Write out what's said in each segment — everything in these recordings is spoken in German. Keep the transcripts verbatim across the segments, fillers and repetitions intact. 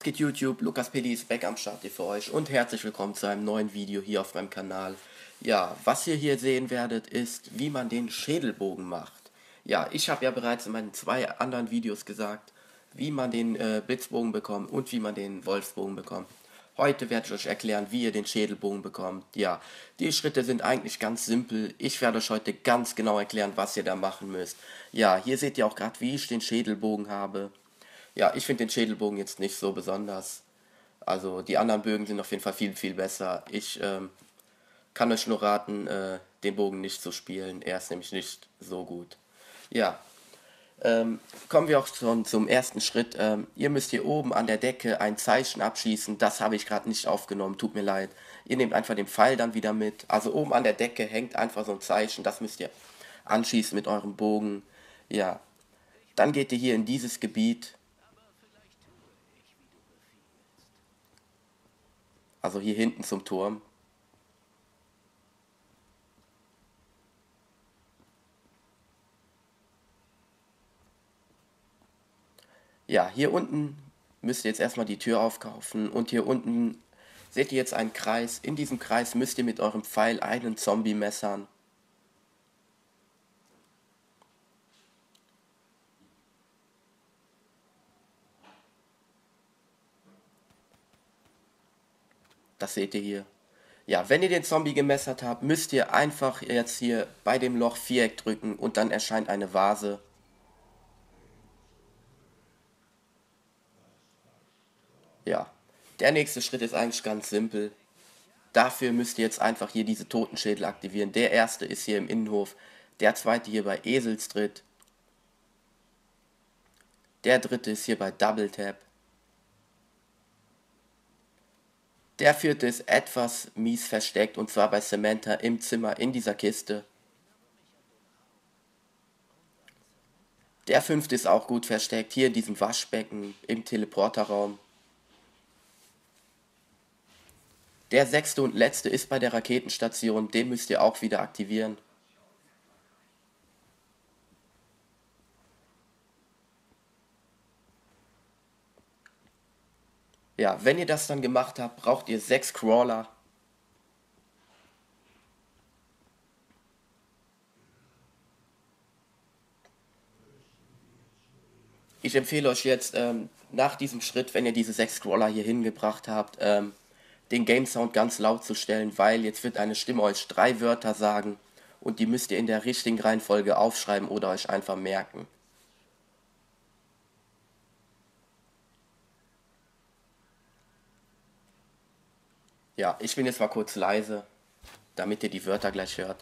Geht YouTube, Lukas Pilli ist back am Start hier für euch und herzlich willkommen zu einem neuen Video hier auf meinem Kanal. Ja, was ihr hier sehen werdet, ist, wie man den Schädelbogen macht. Ja, ich habe ja bereits in meinen zwei anderen Videos gesagt, wie man den äh, Blitzbogen bekommt und wie man den Wolfsbogen bekommt. Heute werde ich euch erklären, wie ihr den Schädelbogen bekommt. Ja, die Schritte sind eigentlich ganz simpel. Ich werde euch heute ganz genau erklären, was ihr da machen müsst. Ja, hier seht ihr auch gerade, wie ich den Schädelbogen habe. Ja, ich finde den Schädelbogen jetzt nicht so besonders. Also die anderen Bögen sind auf jeden Fall viel, viel besser. Ich ähm, kann euch nur raten, äh, den Bogen nicht zu spielen. Er ist nämlich nicht so gut. Ja, ähm, kommen wir auch schon zum ersten Schritt. Ähm, ihr müsst hier oben an der Decke ein Zeichen abschießen. Das habe ich gerade nicht aufgenommen, tut mir leid. Ihr nehmt einfach den Pfeil dann wieder mit. Also oben an der Decke hängt einfach so ein Zeichen. Das müsst ihr anschießen mit eurem Bogen. Ja, dann geht ihr hier in dieses Gebiet. Also hier hinten zum Turm. Ja, hier unten müsst ihr jetzt erstmal die Tür aufkaufen und hier unten seht ihr jetzt einen Kreis. In diesem Kreis müsst ihr mit eurem Pfeil einen Zombie messern. Das seht ihr hier. Ja, wenn ihr den Zombie gemessert habt, müsst ihr einfach jetzt hier bei dem Loch Viereck drücken und dann erscheint eine Vase. Ja, der nächste Schritt ist eigentlich ganz simpel. Dafür müsst ihr jetzt einfach hier diese Totenschädel aktivieren. Der erste ist hier im Innenhof, der zweite hier bei Eselstritt, der dritte ist hier bei Double Tap. Der vierte ist etwas mies versteckt und zwar bei Samantha im Zimmer in dieser Kiste. Der fünfte ist auch gut versteckt, hier in diesem Waschbecken im Teleporterraum. Der sechste und letzte ist bei der Raketenstation, den müsst ihr auch wieder aktivieren. Ja, wenn ihr das dann gemacht habt, braucht ihr sechs Crawler. Ich empfehle euch jetzt ähm, nach diesem Schritt, wenn ihr diese sechs Scroller hier hingebracht habt, ähm, den Game Sound ganz laut zu stellen, weil jetzt wird eine Stimme euch drei Wörter sagen und die müsst ihr in der richtigen Reihenfolge aufschreiben oder euch einfach merken. Ja, ich bin jetzt mal kurz leise, damit ihr die Wörter gleich hört.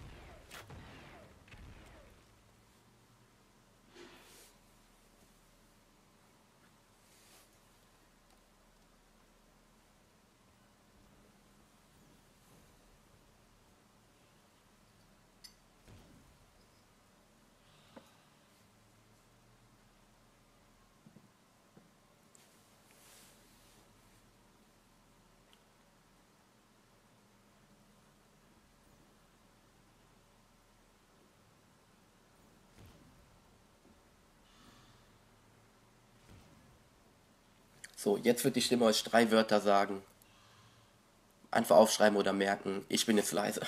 So, jetzt wird die Stimme euch drei Wörter sagen. Einfach aufschreiben oder merken. Ich bin jetzt leise.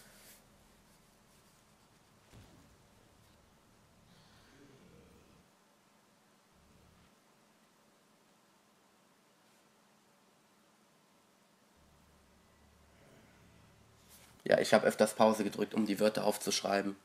Ja, ich habe öfters Pause gedrückt, um die Wörter aufzuschreiben.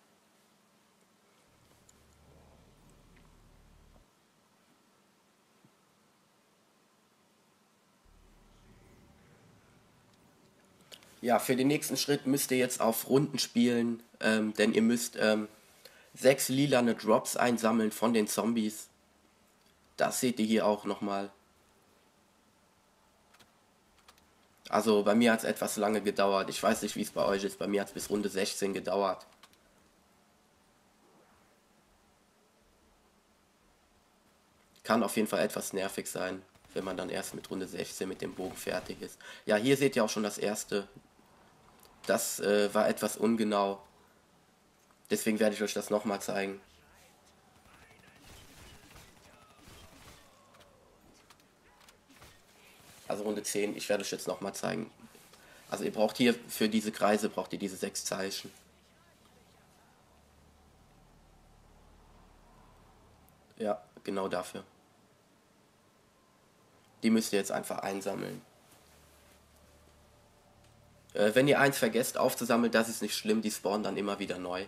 Ja, für den nächsten Schritt müsst ihr jetzt auf Runden spielen, ähm, denn ihr müsst ähm, sechs lilane Drops einsammeln von den Zombies. Das seht ihr hier auch nochmal. Also bei mir hat es etwas lange gedauert. Ich weiß nicht, wie es bei euch ist. Bei mir hat es bis Runde sechzehn gedauert. Kann auf jeden Fall etwas nervig sein, wenn man dann erst mit Runde sechzehn mit dem Bogen fertig ist. Ja, hier seht ihr auch schon das erste. Das äh, war etwas ungenau. Deswegen werde ich euch das nochmal zeigen. Also Runde zehn, ich werde es jetzt nochmal zeigen. Also ihr braucht hier für diese Kreise, braucht ihr diese sechs Zeichen. Ja, genau dafür. Die müsst ihr jetzt einfach einsammeln. Äh, wenn ihr eins vergesst aufzusammeln, das ist nicht schlimm, die spawnen dann immer wieder neu.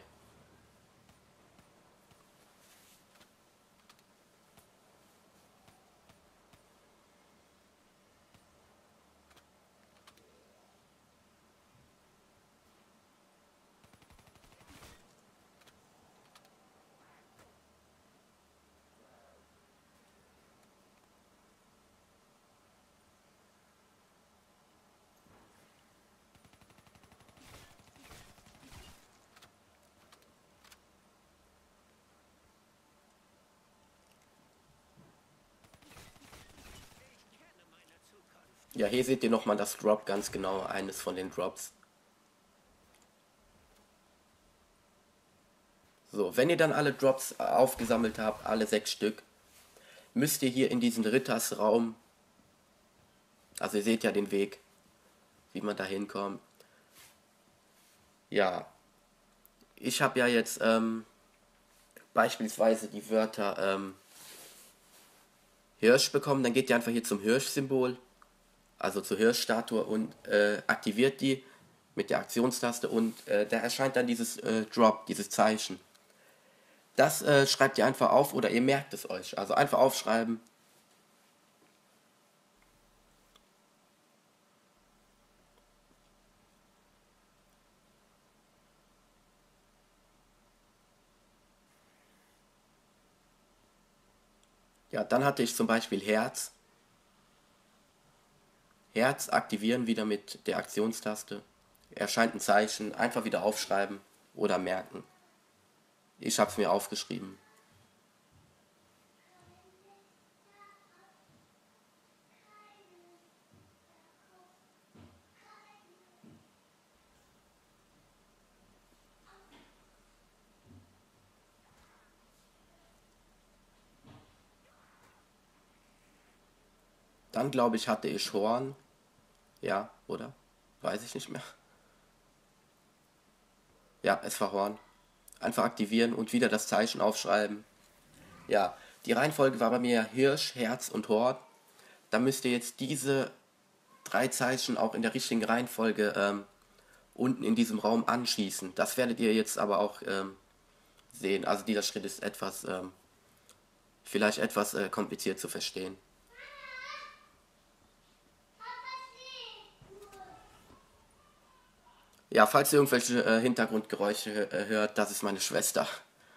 Ja, hier seht ihr nochmal das Drop ganz genau, eines von den Drops. So, wenn ihr dann alle Drops aufgesammelt habt, alle sechs Stück, müsst ihr hier in diesen Rittersraum, also ihr seht ja den Weg, wie man da hinkommt. Ja, ich habe ja jetzt ähm, beispielsweise die Wörter ähm, Hirsch bekommen, dann geht ihr einfach hier zum Hirsch-Symbol, also zur Hirschstatue und äh, aktiviert die mit der Aktionstaste und äh, da erscheint dann dieses äh, Drop, dieses Zeichen. Das äh, schreibt ihr einfach auf oder ihr merkt es euch. Also einfach aufschreiben. Ja, dann hatte ich zum Beispiel Herz. Herz aktivieren wieder mit der Aktionstaste. Erscheint ein Zeichen, einfach wieder aufschreiben oder merken. Ich habe es mir aufgeschrieben. Dann glaube ich hatte ich Horn. Ja, oder? Weiß ich nicht mehr. Ja, es war Horn. Einfach aktivieren und wieder das Zeichen aufschreiben. Ja, die Reihenfolge war bei mir Hirsch, Herz und Horn. Da müsst ihr jetzt diese drei Zeichen auch in der richtigen Reihenfolge ähm, unten in diesem Raum anschießen. Das werdet ihr jetzt aber auch ähm, sehen. Also dieser Schritt ist etwas, ähm, vielleicht etwas äh, kompliziert zu verstehen. Ja, falls ihr irgendwelche äh, Hintergrundgeräusche äh, hört, das ist meine Schwester.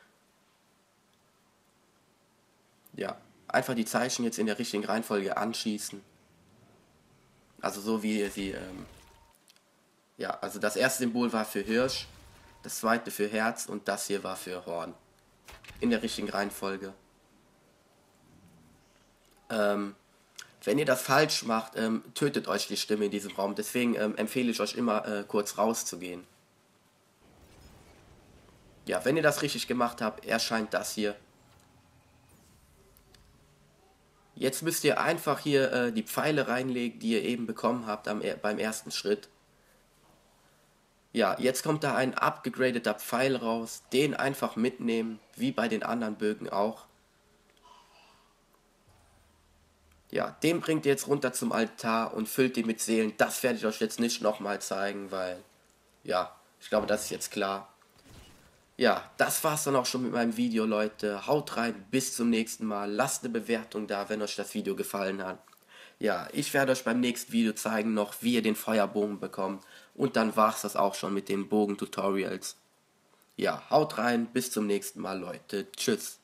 Ja, einfach die Zeichen jetzt in der richtigen Reihenfolge anschießen. Also so wie ihr sie, ähm, ja, also das erste Symbol war für Hirsch, das zweite für Herz und das hier war für Horn. In der richtigen Reihenfolge. Ähm, wenn ihr das falsch macht, ähm, tötet euch die Stimme in diesem Raum. Deswegen ähm, empfehle ich euch immer äh, kurz rauszugehen. Ja, wenn ihr das richtig gemacht habt, erscheint das hier. Jetzt müsst ihr einfach hier äh, die Pfeile reinlegen, die ihr eben bekommen habt am, beim ersten Schritt. Ja, jetzt kommt da ein abgegradeter Pfeil raus, den einfach mitnehmen, wie bei den anderen Bögen auch. Ja, den bringt ihr jetzt runter zum Altar und füllt ihn mit Seelen. Das werde ich euch jetzt nicht nochmal zeigen, weil, ja, ich glaube, das ist jetzt klar. Ja, das war's dann auch schon mit meinem Video, Leute. Haut rein, bis zum nächsten Mal. Lasst eine Bewertung da, wenn euch das Video gefallen hat. Ja, ich werde euch beim nächsten Video zeigen noch, wie ihr den Feuerbogen bekommt. Und dann war's das auch schon mit den Bogen-Tutorials. Ja, haut rein, bis zum nächsten Mal, Leute. Tschüss.